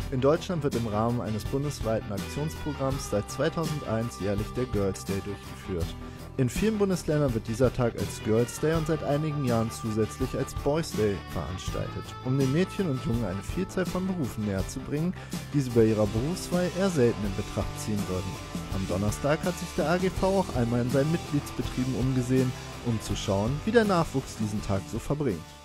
In Deutschland wird im Rahmen eines bundesweiten Aktionsprogramms seit 2001 jährlich der Girls' Day durchgeführt. In vielen Bundesländern wird dieser Tag als Girls' Day und seit einigen Jahren zusätzlich als Boys' Day veranstaltet, um den Mädchen und Jungen eine Vielzahl von Berufen näher zu bringen, die sie bei ihrer Berufswahl eher selten in Betracht ziehen würden. Am Donnerstag hat sich der AGV auch einmal in seinen Mitgliedsbetrieben umgesehen, um zu schauen, wie der Nachwuchs diesen Tag so verbringt.